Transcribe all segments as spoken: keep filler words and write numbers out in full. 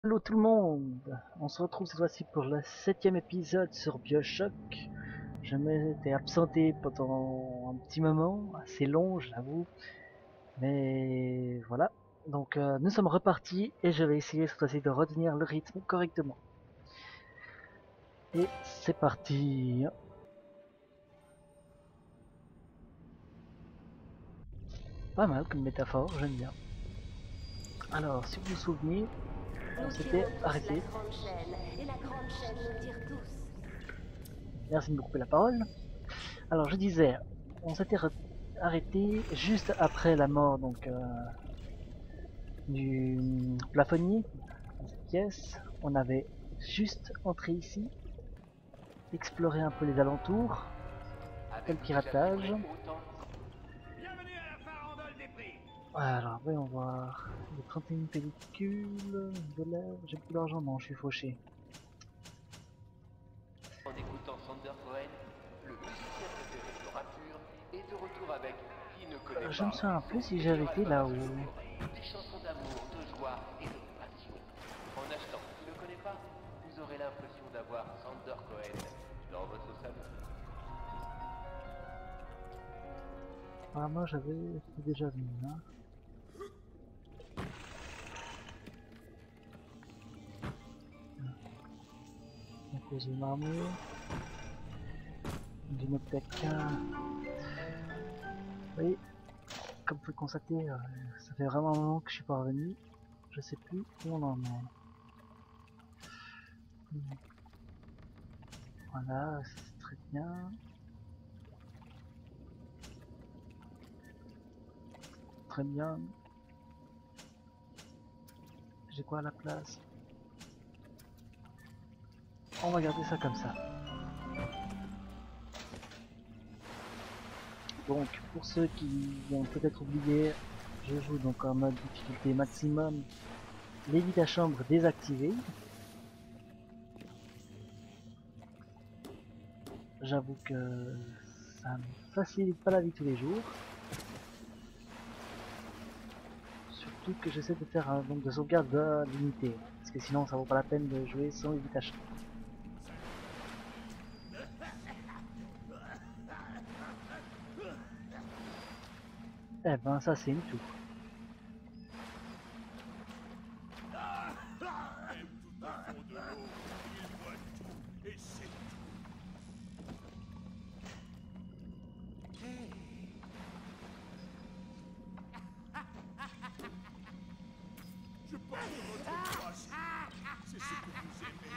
Hello tout le monde, on se retrouve cette fois-ci pour le septième épisode sur BioShock. Je m'étais absenté pendant un petit moment, assez long j'avoue, mais voilà. Donc euh, nous sommes repartis et je vais essayer cette fois-ci de retenir le rythme correctement. Et c'est parti. Pas mal comme métaphore, j'aime bien. Alors si vous vous souvenez, on Nous s'était tirons tous la arrêté. grande chaîne, et la grande chaîne nous tire tous. Merci de me couper la parole. Alors je disais, on s'était arrêté juste après la mort donc euh, du plafonnier dans cette pièce. On avait juste entré ici, exploré un peu les alentours, fait le Avez-vous déjà piratage. vibré autant? Bienvenue à la farandole des prix. Alors voyons voir, les trente et une pellicules, de l'air, j'ai plus d'argent, non je suis fauché. En écoutant Sander Cohen, le musicien préféré de Rapture est de retour avec Qui ne connaît Euh, Je me pas. souviens plus si Sur j'avais été l'album là-haut. Explorer, des chansons d'amour, de joie et de passion. En achetant Qui ne connaît pas, vous aurez l'impression d'avoir Sander Cohen dans votre salon. Ah moi j'avais déjà vu, hein. À cause de l'armure. D'une qu'un. Oui, comme vous pouvez constater, euh, ça fait vraiment un moment que je suis pas revenu. Je sais plus où on en est. Voilà, c'est très bien. Très bien. J'ai quoi à la place? On va garder ça comme ça. Donc, pour ceux qui ont peut-être oublié, je joue donc en mode difficulté maximum, l'évite à chambre désactivé. J'avoue que ça me facilite pas la vie tous les jours. Surtout que j'essaie de faire un nombre de sauvegarde limité, parce que sinon ça vaut pas la peine de jouer sans évite à chambre. Eh ben ça c'est une tout. Même tout au fond de l'eau, il voit tout et c'est tout. Je porte votre grâce. C'est ce que vous aimez.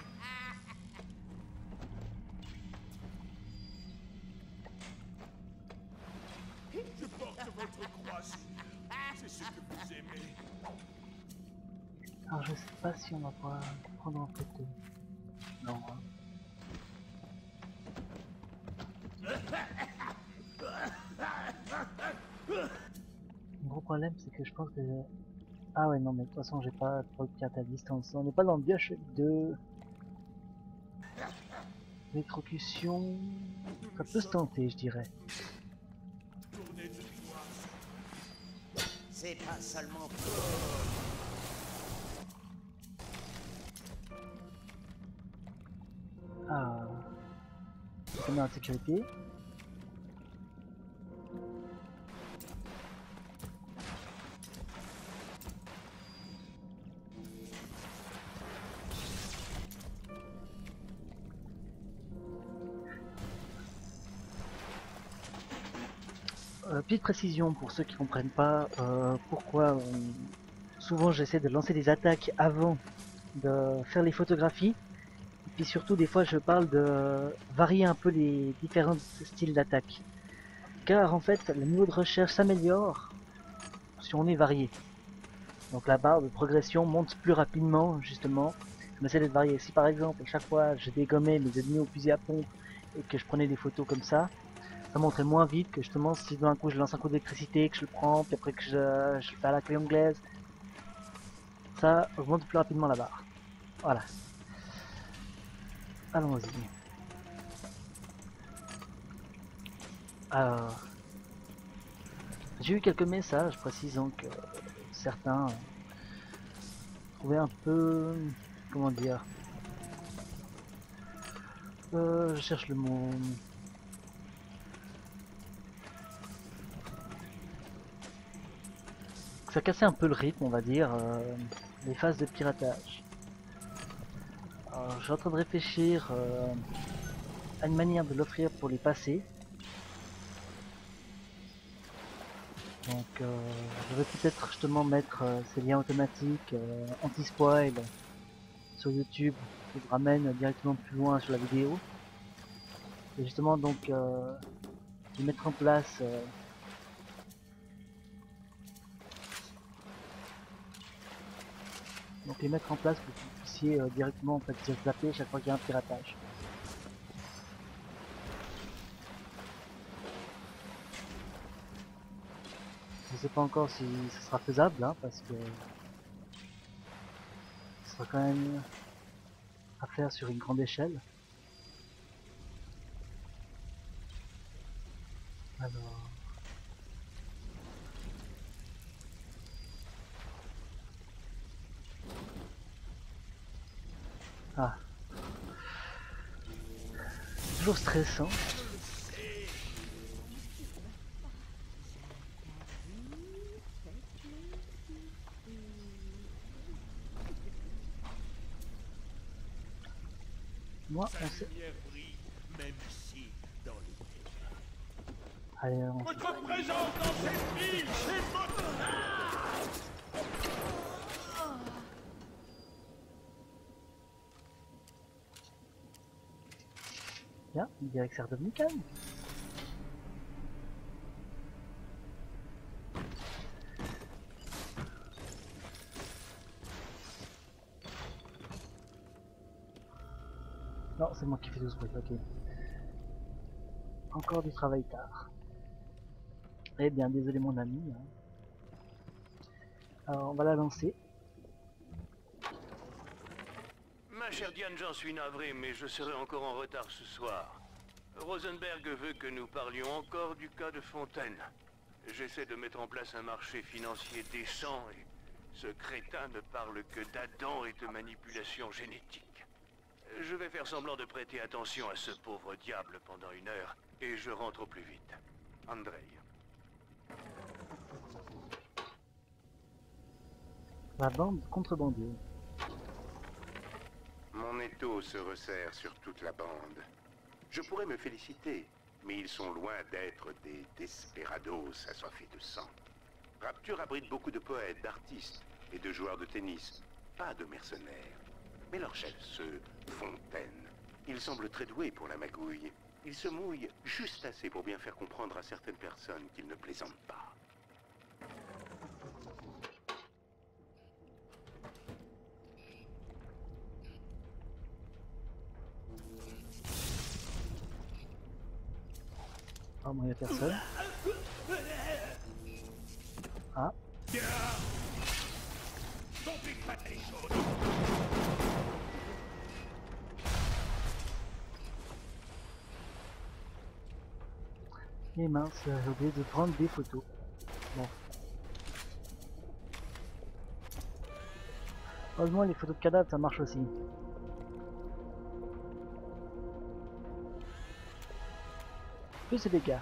Je porte votre croissance. C'est ce que vous aimez. Alors je sais pas si on va pouvoir prendre en photo. Non. Hein. Le gros problème c'est que je pense que... Ah ouais non mais de toute façon j'ai pas trop de carte à distance. On n'est pas dans le BioShock deux. Électrocution... Ça peut se tenter je dirais. Tournez de toi. C'est pas seulement Ah... On met en sécurité. Euh, petite précision pour ceux qui comprennent pas euh, pourquoi on... souvent j'essaie de lancer des attaques avant de faire les photographies. Et puis surtout des fois je parle de varier un peu les différents styles d'attaque. Car en fait le niveau de recherche s'améliore si on est varié. Donc la barre de progression monte plus rapidement justement. Je m'essaie d'être varié. Si par exemple à chaque fois je dégommais mes ennemis au fusil à pompe et que je prenais des photos comme ça, ça montrait moins vite que justement si d'un coup je lance un coup d'électricité, que je le prends, puis après que je, je fais à la clé anglaise, ça augmente plus rapidement la barre. Voilà. Allons-y. Alors, j'ai eu quelques messages précisant que certains trouvé un peu... comment dire... Euh, je cherche le mot... Ça cassait un peu le rythme, on va dire, euh, les phases de piratage. Alors, je suis en train de réfléchir euh, à une manière de l'offrir pour les passer. Donc euh, je vais peut-être justement mettre euh, ces liens automatiques euh, anti-spoil sur YouTube qui vous ramènent directement plus loin sur la vidéo. Et justement donc euh, je vais mettre en place euh, donc les mettre en place pour que vous puissiez euh, directement en fait se zapper chaque fois qu'il y a un piratage. Je sais pas encore si ce sera faisable hein, parce que ce sera quand même à faire sur une grande échelle. Alors... Ah. Toujours stressant. Moi, on sait... même ici, dans les ténèbres. Allez, on... Votre présence dans cette ville, c'est votre... Bien, il dirait que c'est redevenu calme. Non, c'est moi qui fais tout ce bruit, ok. Encore du travail tard. Eh bien, désolé mon ami. Hein. Alors, on va la lancer. Ma chère Diane, j'en suis navré, mais je serai encore en retard ce soir. Rosenberg veut que nous parlions encore du cas de Fontaine. J'essaie de mettre en place un marché financier décent et ce crétin ne parle que d'Adam et de manipulation génétique. Je vais faire semblant de prêter attention à ce pauvre diable pendant une heure et je rentre au plus vite. Andrei. La bande contrebandier. Mon étau se resserre sur toute la bande. Je pourrais me féliciter, mais ils sont loin d'être des desperados assoiffés de sang. Rapture abrite beaucoup de poètes, d'artistes et de joueurs de tennis, pas de mercenaires. Mais leur chef, ce Fontaine, il semble très doué pour la magouille. Il se mouille juste assez pour bien faire comprendre à certaines personnes qu'il ne plaisante pas. Ah, moi, il n'y a personne. Ah. Et mince, j'ai oublié de prendre des photos. Bon. Heureusement, les photos de cadavres, ça marche aussi. Plus de dégâts.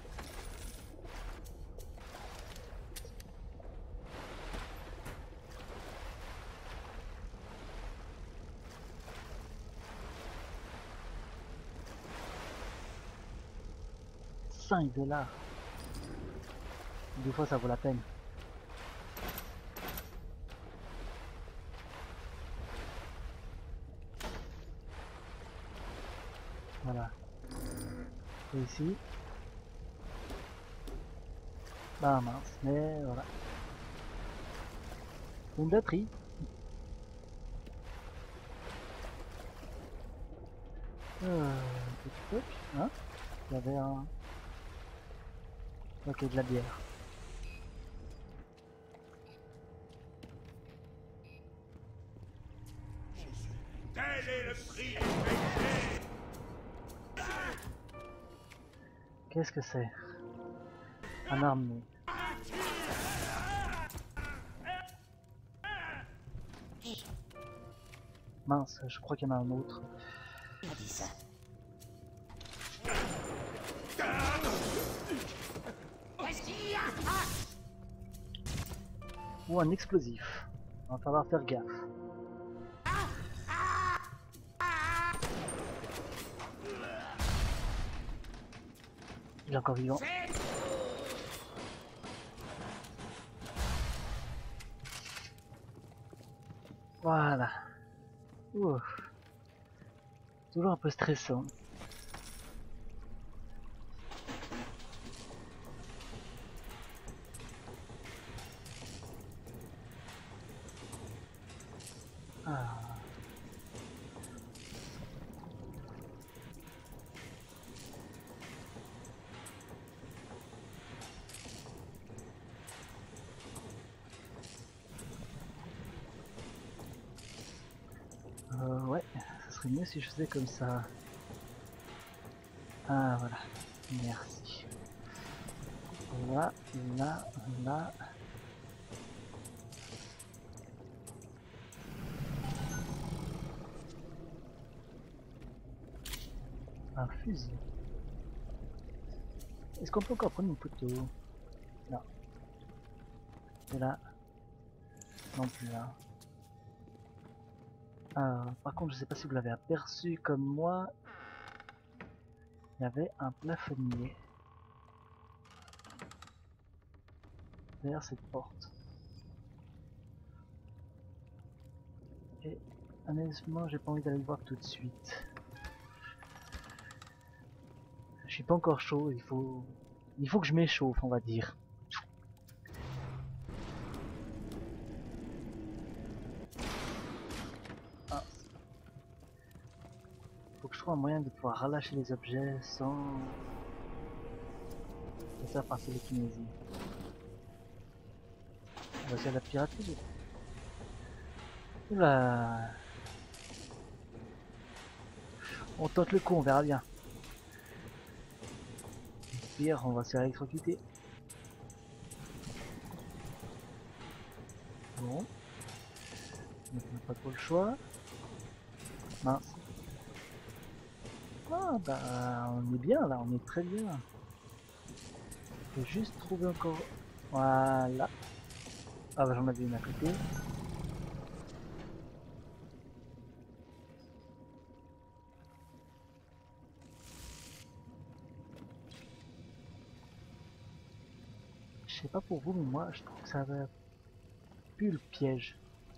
cinq dollars. Des fois ça vaut la peine. Voilà. Et ici. Bah mince, mais voilà. Une batterie. Euh, petit truc, hein? Il y avait un... Ok, de la bière. Tel est le prix du péché. Qu'est-ce que c'est? Un arme. Mince, je crois qu'il y en a un autre. Il a dit ça. Qu'est-ce qu'il y a? Ou un explosif. Il va falloir faire gaffe. Il est encore vivant. Voilà. Ouh. Toujours un peu stressant. Ah. Euh, ouais, ça serait mieux si je faisais comme ça. Ah voilà, merci. Là, là, là. Un fusil. Est-ce qu'on peut encore prendre une photo? Non. Et là. Non plus là. Euh, par contre, je sais pas si vous l'avez aperçu comme moi. Il y avait un plafonnier derrière cette porte. Et honnêtement, j'ai pas envie d'aller le voir tout de suite. Je suis pas encore chaud, il faut, il faut que je m'échauffe, on va dire. Ah. Faut que je trouve un moyen de pouvoir relâcher les objets sans se faire par télékinésie. On va essayer de la pirater. Oula. On tente le coup, on verra bien. Pire, on va se faire électrocuter. Bon. On n'a pas trop le choix. Mince. Ah bah on est bien là, on est très bien. Faut juste trouver encore... Voilà. Ah bah j'en avais une à côté. Je sais pas pour vous, mais moi je trouve que ça va plus le piège.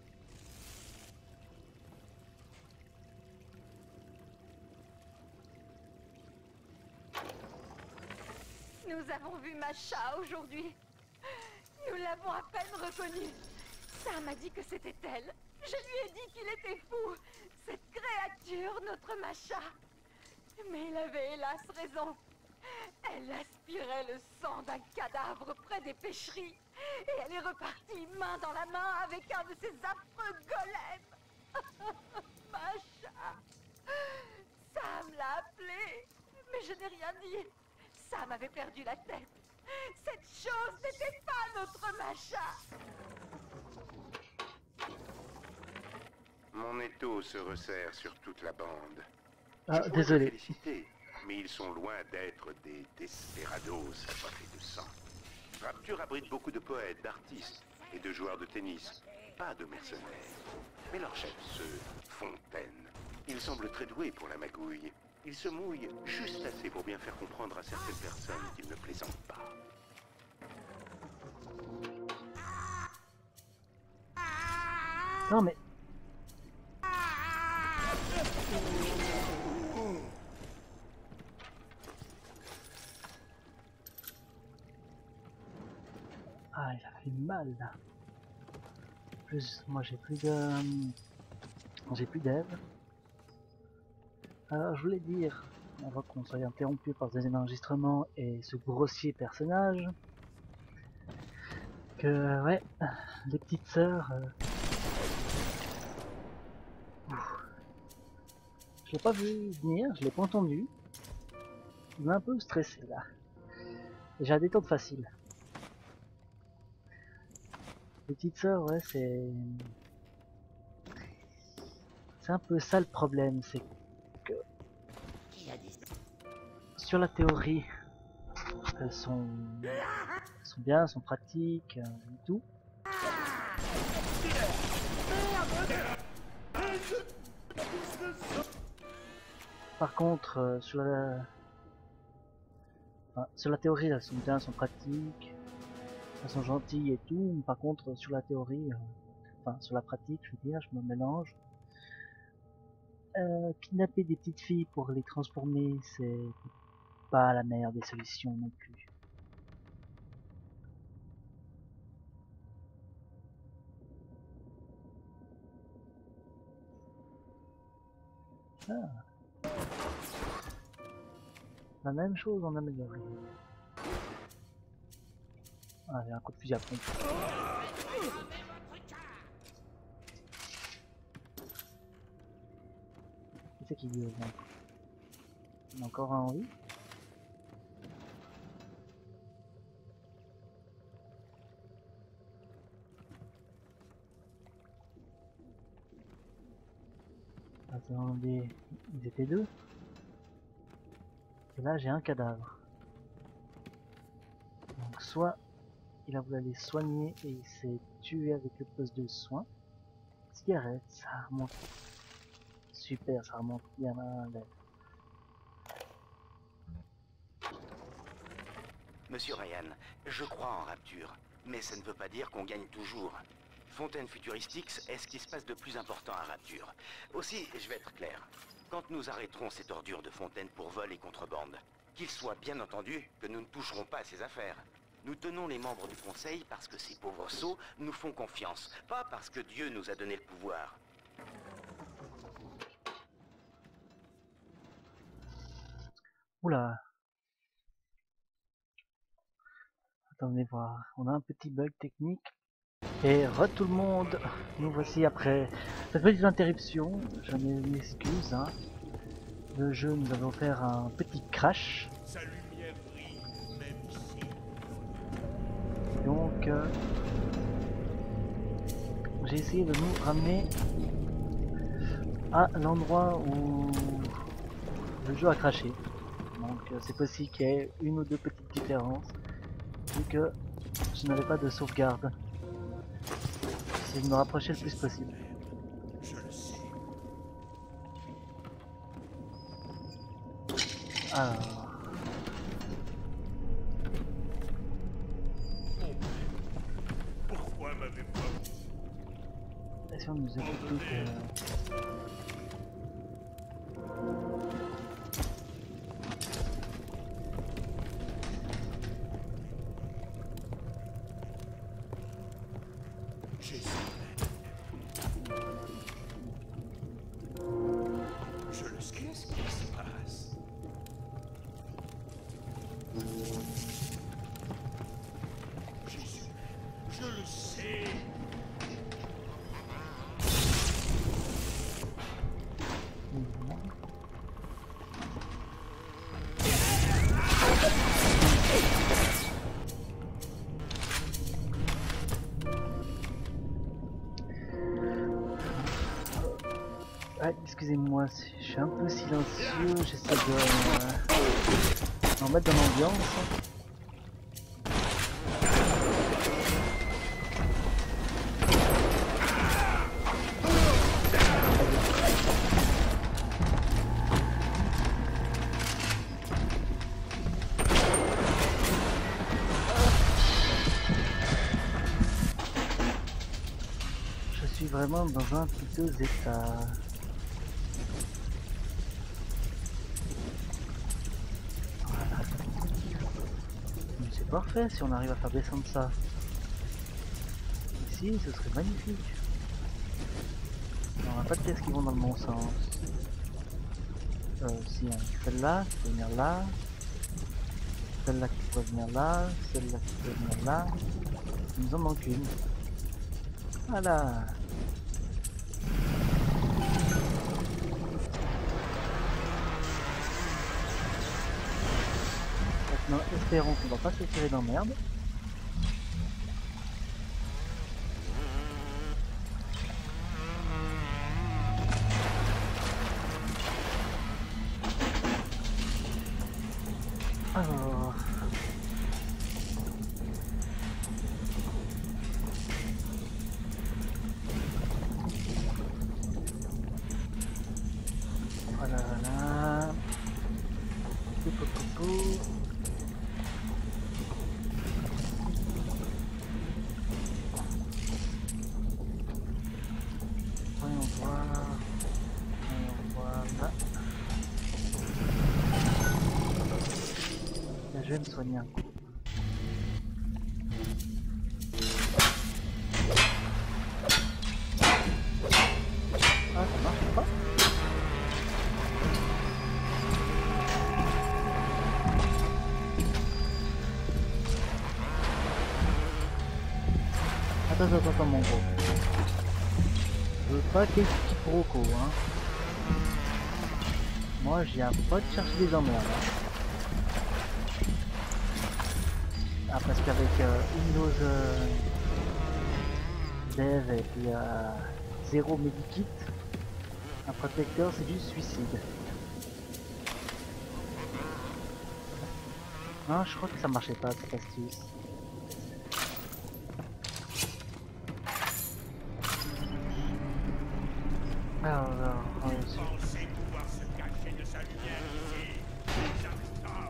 Nous avons vu Masha aujourd'hui. Nous l'avons à peine reconnue. Sam m'a dit que c'était elle. Je lui ai dit qu'il était fou. Cette créature, notre Masha. Mais il avait hélas raison. Elle aspirait le sang d'un cadavre près des pêcheries. Et elle est repartie main dans la main avec un de ces affreux golems. Masha. Sam l'a appelée. Mais je n'ai rien dit. Sam avait perdu la tête. Cette chose n'était pas notre Masha. Mon étau se resserre sur toute la bande. Ah, Je pourrais désolé. les féliciter, mais ils sont loin d'être des desperados assoiffés de sang. Rapture abrite beaucoup de poètes, d'artistes et de joueurs de tennis. Pas de mercenaires. Mais leur chef, ce Fontaine, il semble très doué pour la magouille. Il se mouille juste assez pour bien faire comprendre à certaines personnes qu'il ne plaisante pas. Non mais... Ah, il a fait mal là. En plus, moi j'ai plus de... J'ai plus d'Ève. Alors je voulais dire, avant qu'on soit interrompu par des enregistrements et ce grossier personnage, que ouais, les petites sœurs... Euh... Je l'ai pas vu venir, je l'ai pas entendu. Il m'a un peu stressé là. J'ai la détente facile. Les petites sœurs, ouais, c'est... C'est un peu ça le problème, c'est que Qui a dit ça? sur la théorie, elles sont, elles sont bien, elles sont pratiques, euh, et tout. Par contre, euh, sur la, enfin, sur la théorie, elles sont bien, elles sont pratiques, elles sont gentilles et tout. Par contre, sur la théorie, euh, enfin sur la pratique, je veux dire, je me mélange. Euh, kidnapper des petites filles pour les transformer, c'est pas la meilleure des solutions non plus. Ah. La même chose en amélioré. Ah, il y a un coup de fusil à pompe. Qui c'est qui dit encore? Il y en a encore un en vie? Attendez, ils étaient deux. Et là j'ai un cadavre. Donc soit il a voulu aller soigner et il s'est tué avec le poste de soin. Cigarette, ça remonte. Super, ça remonte bien à l'aide. Monsieur Ryan, je crois en Rapture, mais ça ne veut pas dire qu'on gagne toujours. Fontaine Futuristix est ce qui se passe de plus important à Rapture. Aussi, je vais être clair, quand nous arrêterons cette ordure de Fontaine pour vol et contrebande, qu'il soit bien entendu que nous ne toucherons pas à ses affaires. Nous tenons les membres du Conseil parce que ces pauvres sots nous font confiance, pas parce que Dieu nous a donné le pouvoir. Oula. Attendez voir, on a un petit bug technique. Et re tout le monde, nous voici après cette petite interruption, je m'excuse, hein. Le jeu nous avait offert un petit crash. Sa lumière brille, même ici. Donc, euh, j'ai essayé de nous ramener à l'endroit où le jeu a craché. Donc euh, c'est possible qu'il y ait une ou deux petites différences, vu que je n'avais pas de sauvegarde. J'essaie de me rapprocher le plus possible. Je le sais. Alors... Pourquoi m'avez pas dit? Si on nous écoute tout que... Jésus. Je le sais. Qu'est-ce qui se passe? Jésus. Je le sais. Ah, excusez-moi, je suis un peu silencieux, j'essaie de euh, m'en mettre dans l'ambiance. Je suis vraiment dans un piteux état. C'est parfait si on arrive à faire descendre ça. Ici, ce serait magnifique. On n'a pas de pièces qui vont dans le bon sens. Euh, si, hein, celle-là qui peut venir là. Celle-là qui peut venir là. Celle-là qui peut venir là. Il nous en manque une. Voilà. Maintenant, espérons qu'on va pas se tirer d'emmerde. Alors... Voilà, voilà. Pou, pou, pou, pou. Voyons voir. Voyons voir là. Là, je vais me soigner un coup. Ah, ça marche pas. Attends, attends, attends, mon gros. Je veux pas qu'il y ait ce quiproquo, hein. Moi, je viens pas de chercher des emmerdes. Hein. Ah, parce qu'avec euh, Windows euh, Dev et puis euh, zéro medikit, un protecteur, c'est du suicide. Non, je crois que ça marchait pas cette astuce. Alors, alors, on est dessus. Pensez pouvoir se cacher de sa lumière ici. J'attends.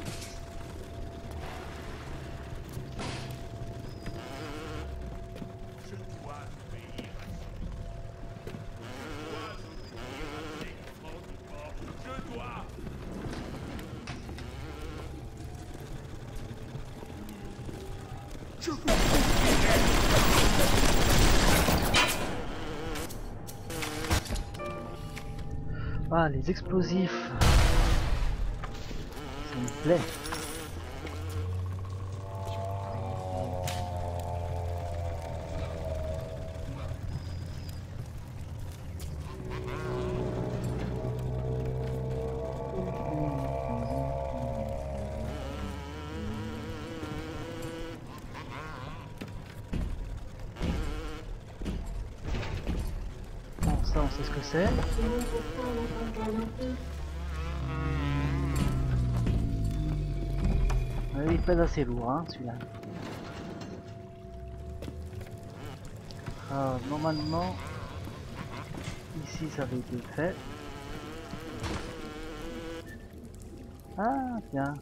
Je dois obéir à ça. Je dois obéir à ces grands corps. Je dois. Je vous Ah, les explosifs. Ça me plaît. Bon, ça, on sait ce que c'est. Euh, il pèse assez lourd, hein, celui-là. Alors, normalement, ici, ça avait été fait. Ah, tiens.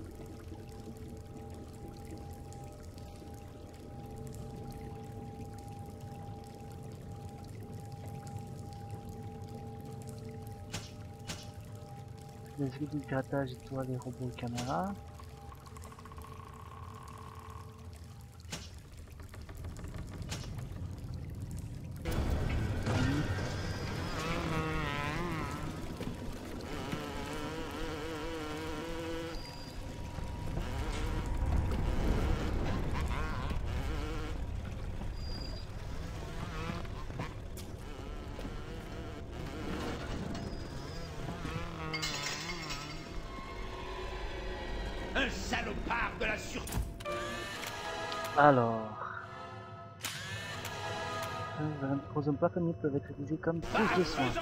Les outils de piratage et toi les robots et caméras. un salopard de la sûreté. Alors... Les chromosomes plafonniers peuvent être utilisés comme prise de soins.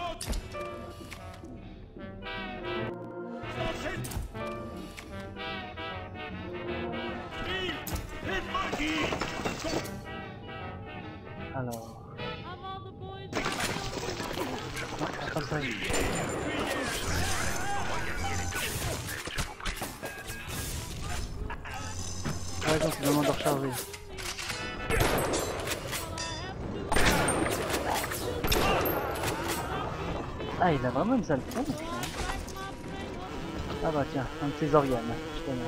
Alors... Non, c'est comme ça. Ah donc c'est le moment de recharger. Ah, il a vraiment une sale tronche. Ah bah tiens, un de ses organes, justement.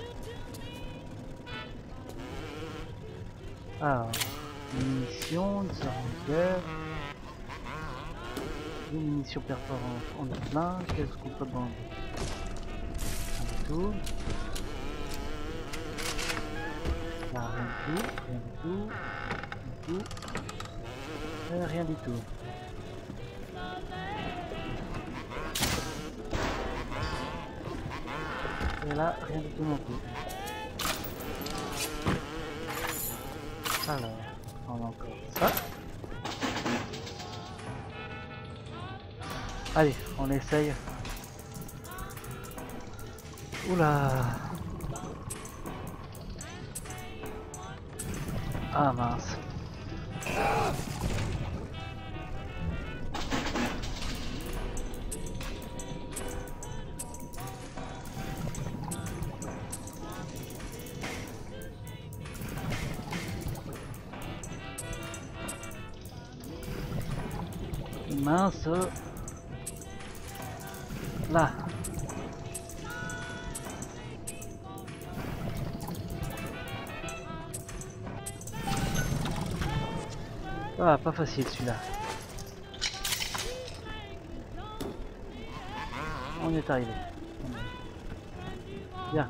Alors, munitions, des guerre. Des munitions perforantes, on a plein. Qu'est-ce qu'on peut vendre? Un tout. Là, rien du tout, rien du tout, rien du tout. Euh, rien du tout. Et là, rien du tout non plus. Alors, on a encore ça. Allez, on essaye. Oula. Ah mince. Mince. Là. Ah, pas facile celui-là. On est arrivé. Bien.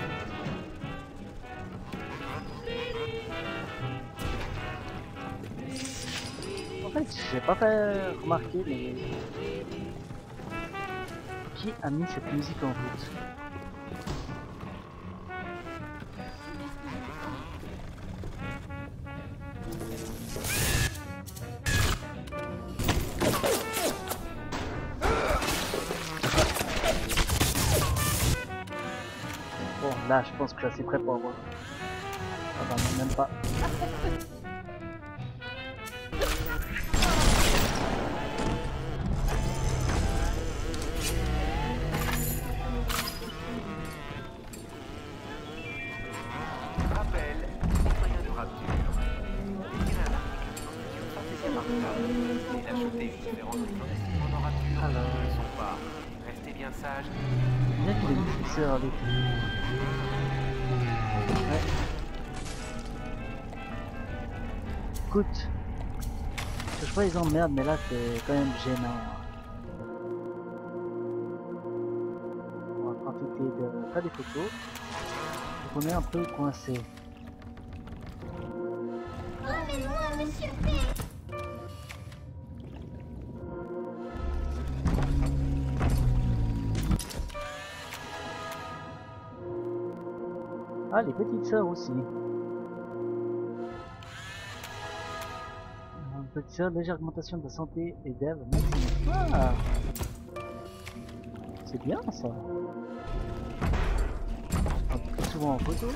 En fait, j'ai pas fait remarquer, mais qui a mis cette musique en route? Bon, là, je pense que je suis assez prêt pour avoir. Ah bah non, même pas. Rappel, citoyen de Rapture. Écrire un article sur Sorcier remarquable et d'acheter une différence des clandestins en Rapture Alors. qui ne le sont pas. Restez bien sages. Bien qu'il ait une fixeur avec. Ouais. Écoute, je sais pas les emmerdes, mais là c'est quand même gênant. On va profiter de faire des photos. Donc on est un peu coincé. Emmène-moi, monsieur P. Ah, les petites sœurs aussi. Petite sœur, légère augmentation de la santé et d'Eve maximum. Ah, c'est bien ça. On prend plus souvent en photo.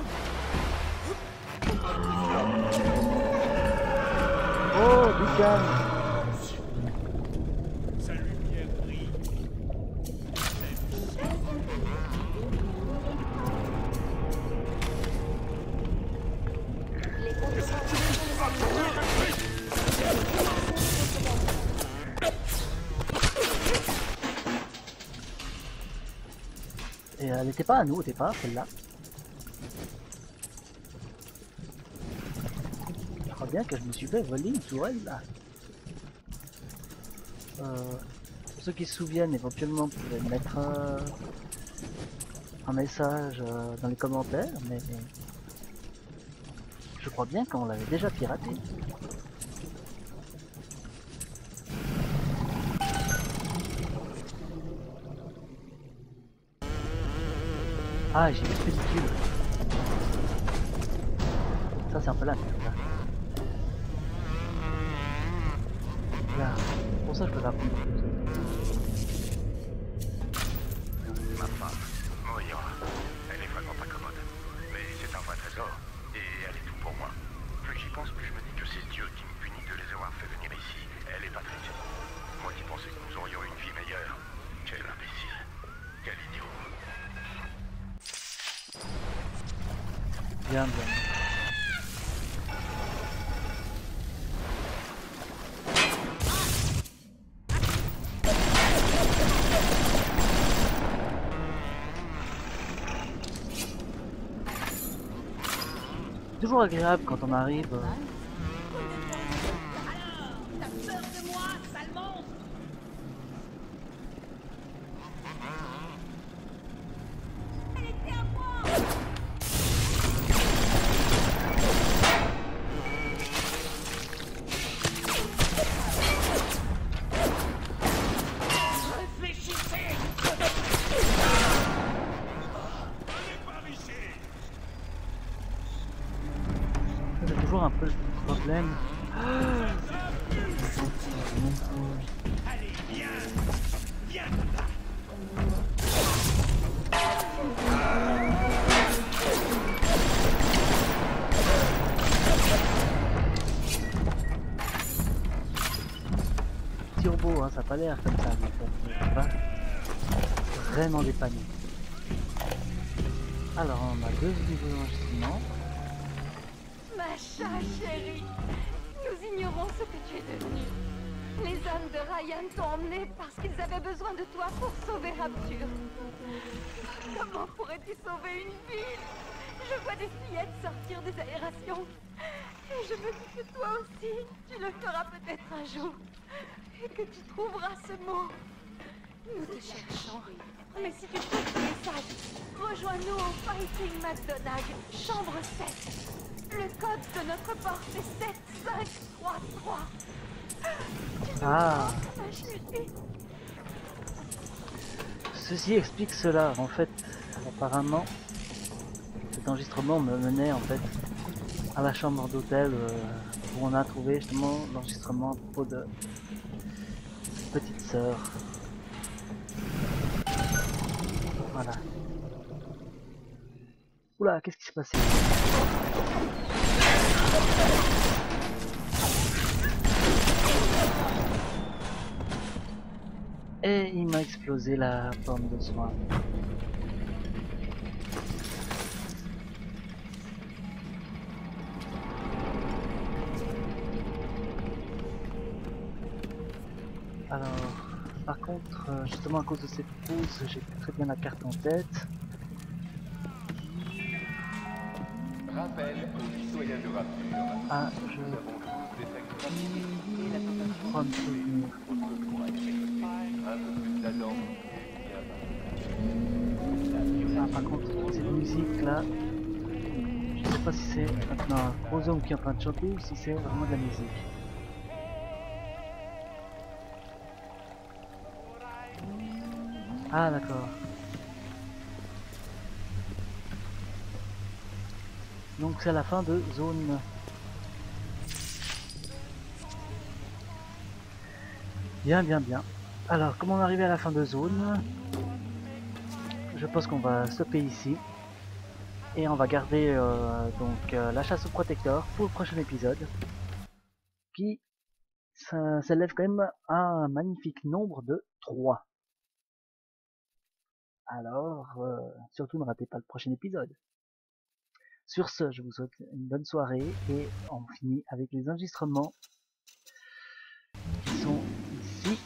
Oh, du calme. Sa lumière brille. Les conditions de Et elle n'était pas à nous au départ, celle-là. Je crois bien que je me suis fait voler une tourelle là. Euh, pour ceux qui se souviennent, éventuellement, vous pouvez mettre euh, un message euh, dans les commentaires, mais je crois bien qu'on l'avait déjà piraté. Ah, j'ai plus de pellicule. Ça, c'est un peu la merde. Là. Là. Pour ça, je peux la prendre plus. Ma femme, Moira, elle est vraiment pas commode. Mais c'est un vrai trésor, et elle est tout pour moi. Plus j'y pense, plus je me dis que c'est Dieu qui me punit de les avoir fait venir ici, elle et Patrick. Moi qui pensais que nous aurions une vie meilleure. Quel imbécile. Quel idiot. Bien, bien. Toujours agréable quand on arrive. euh, T'as peur de moi, sale monstre? Elle était à moi. Réfléchissez. C'est toujours un peu le problème. Allez, viens. Viens là. ça a pas l'air comme ça, mais ça va vraiment dépanner. Alors, on a deux niveaux d'enregistrement. Masha, chérie, nous ignorons ce que tu es devenu. Les hommes de Ryan t'ont emmené parce qu'ils avaient besoin de toi pour sauver Rapture. Comment pourrais-tu sauver une ville? Je vois des fillettes sortir des aérations. Et je me dis que toi aussi, tu le feras peut-être un jour. Et que tu trouveras ce mot. Nous te cherchons. Mais si tu trouves ce message, rejoins-nous au Fighting McDonagh, chambre sept. Le code de notre porte est sept cinq trois trois. Ah, Ma chérie. ceci explique cela. En fait, apparemment, cet enregistrement me menait en fait à la chambre d'hôtel euh, où on a trouvé justement l'enregistrement à propos de petite sœur. Voilà. Oula, qu'est-ce qui s'est passé? Et il m'a explosé la pomme de soin. Alors, par contre, euh, justement à cause de cette pause, j'ai plus très bien la carte en tête. Rappel aux citoyens de Rapture. Ah, je Nous avons tous détecté rapidement et la crois me souvenir. un peu plus d'Adam. Ah, par contre, cette musique là, je sais pas si c'est maintenant un Frozone qui est en train de chanter ou si c'est vraiment de la musique. Ah, d'accord. Donc c'est la fin de zone. Bien, bien, bien. Alors, comment on est arrivé à la fin de zone? Je pense qu'on va stopper ici. Et on va garder euh, donc euh, la chasse au protecteur pour le prochain épisode. Qui s'élève quand même à un magnifique nombre de trois. Alors, euh, surtout ne ratez pas le prochain épisode. Sur ce, je vous souhaite une bonne soirée et on finit avec les enregistrements qui sont ici.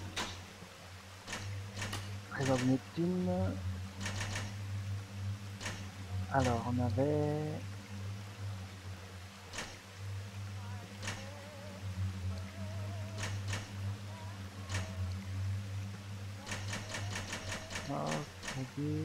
Trésor de Neptune. Alors, on avait... Oh, très bien.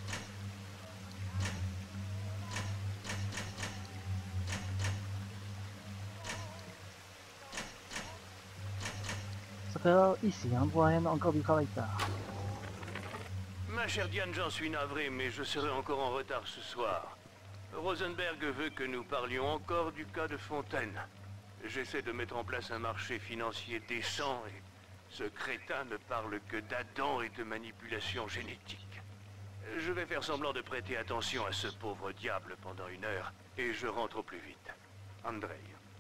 Ça fait alors ici, hein, Brian, encore du travail tard. Ma chère Diane, j'en suis navré, mais je serai encore en retard ce soir. Rosenberg veut que nous parlions encore du cas de Fontaine. J'essaie de mettre en place un marché financier décent et ce crétin ne parle que d'Adam et de manipulation génétique. Je vais faire semblant de prêter attention à ce pauvre diable pendant une heure et je rentre au plus vite. Andrei.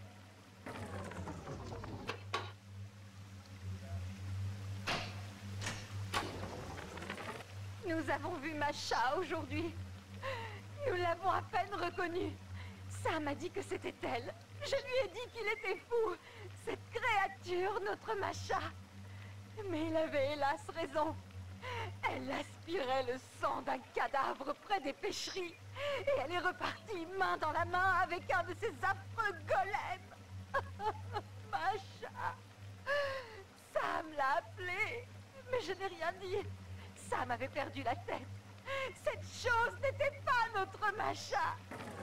Nous avons vu Masha aujourd'hui. Nous l'avons à peine reconnue. Sam a dit que c'était elle. Je lui ai dit qu'il était fou. Cette créature, notre Masha. Mais il avait hélas raison. Elle aspirait le sang d'un cadavre près des pêcheries. Et elle est repartie main dans la main avec un de ces affreux golems. Masha. Sam l'a appelée. Mais je n'ai rien dit. Sam avait perdu la tête. Cette chose n'était pas notre Masha.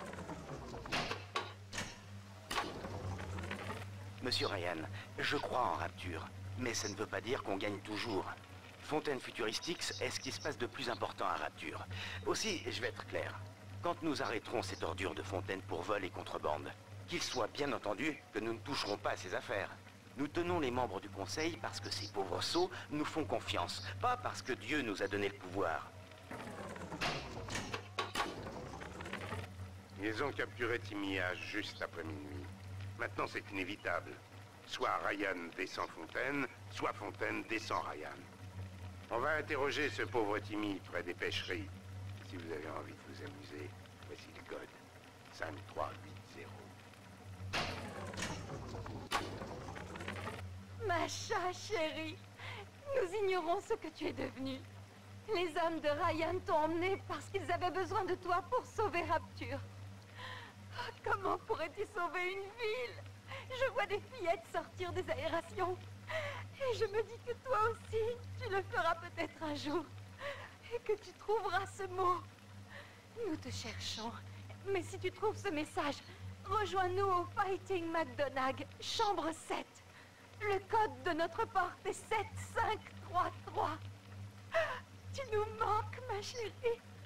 Monsieur Ryan, je crois en Rapture, mais ça ne veut pas dire qu'on gagne toujours. Fontaine Futuristix est ce qui se passe de plus important à Rapture. Aussi, je vais être clair. Quand nous arrêterons cette ordure de Fontaine pour vol et contrebande, qu'il soit bien entendu que nous ne toucherons pas à ses affaires. Nous tenons les membres du Conseil parce que ces pauvres sots nous font confiance, pas parce que Dieu nous a donné le pouvoir. Ils ont capturé Timia juste après minuit. Maintenant, c'est inévitable. Soit Ryan descend Fontaine, soit Fontaine descend Ryan. On va interroger ce pauvre Timmy près des pêcheries. Si vous avez envie de vous amuser, voici le code. cinq trois huit zéro. Masha, chérie, nous ignorons ce que tu es devenu. Les hommes de Ryan t'ont emmené parce qu'ils avaient besoin de toi pour sauver Rapture. Comment pourrais-tu sauver une ville? Je vois des fillettes sortir des aérations. Et je me dis que toi aussi, tu le feras peut-être un jour. Et que tu trouveras ce mot. Nous te cherchons. Mais si tu trouves ce message, rejoins-nous au Fighting McDonagh, chambre sept. Le code de notre porte est sept cinq trois trois. Tu nous manques, ma chérie.